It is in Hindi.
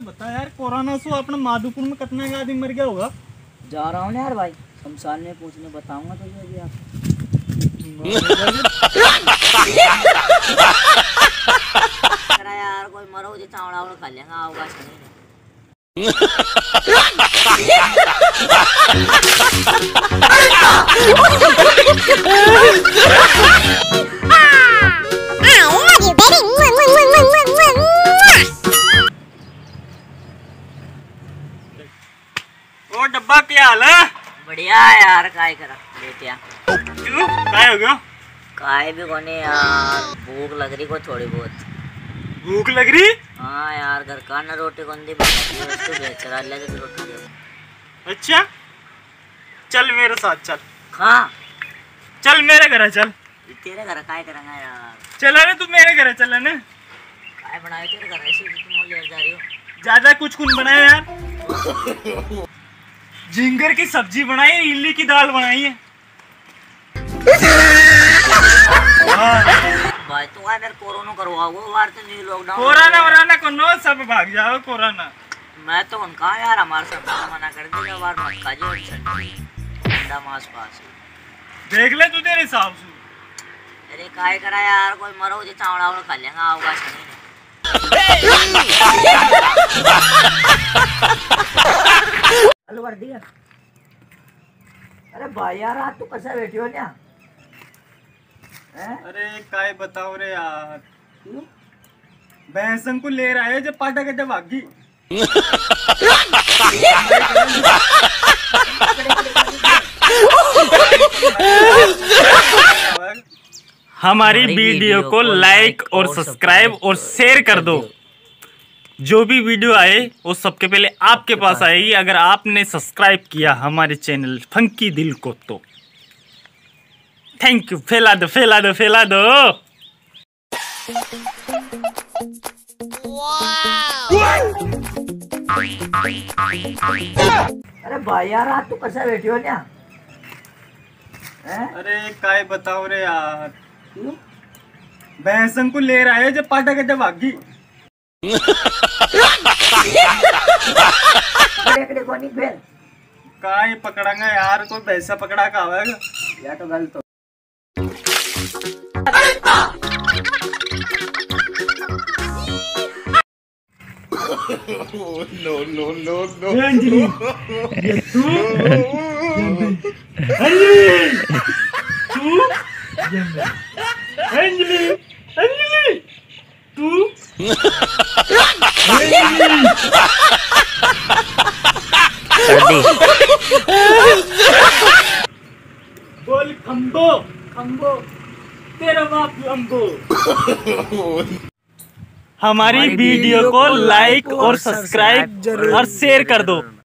बता यार, कोरोना से अपना माधोपुर में कितना का आदमी मर गया होगा? जा रहा हूँ यार भाई, शमशान में पूछने बताऊंगा तुझे अभी आप। यार कोई मरो जो चावड़ा वावड़ा खा लेगा होगा शनि ओ डब्बा क्या हाल है? बढ़िया यार, काय करा बेटिया क्यों काय हो गया? काय भी कोने यार, भूख लग रही को थोड़ी बहुत। भूख लग रही? हाँ यार, घर का ना रोटी कौन दी बेच रहा ले तो रोटी दे। अच्छा चल मेरे साथ चल। हाँ चल मेरे घर चल। तेरे घर काय करेंगे यार? चला ना तू मेरे घर चला ना। काय बनाए तेरे घर ऐसे तुम ले जा रही हो? ज्यादा कुछ बनाया यार। झींगर की सब्जी बनाई है, इडली की दाल बनाई है। भाई तो यार कोरोना करवाओ बार तो नहीं लॉकडाउन कोरोना वराना को नो सब भाग जाओ कोरोना। मैं तो उनका यार हमारे सब मना कर देगा बार मत खाजो ठंडा मांस पास देख ले तू तेरे हिसाब से। अरे काय करा यार, कोई मरो जो चावड़ा वावड़ा खा लेगा होगा शनि हेलो कर दिया। अरे भाई यार आज तू कैसे बैठी हो क्या? अरे काय बताओ रे यार, भैंसन को ले रहा है जब पाटा कटे भागी। हमारी वीडियो को लाइक और सब्सक्राइब और शेयर कर दो। जो भी वीडियो आए वो सबके पहले आपके पास आएगी अगर आपने सब्सक्राइब किया हमारे चैनल फंकी दिल को तो। Thank you. फैला दो फैला दो फैला दो। अरे भाई यार आज तू कैसे बैठी हो क्या? अरे काय बताओ रे यार, भैंसन को ले रहा है जब पाटा कटे भागी। काय पकड़ांगा यार, कोई भैंसा पकड़ा का आवेगा या तो गलत। No no no no. Anjali ये तू? अंजलि अंजलि तू? बोल खम्बो खम्बो तेरा बाप लंबो। हमारी वीडियो को लाइक और सब्सक्राइब और शेयर कर दो।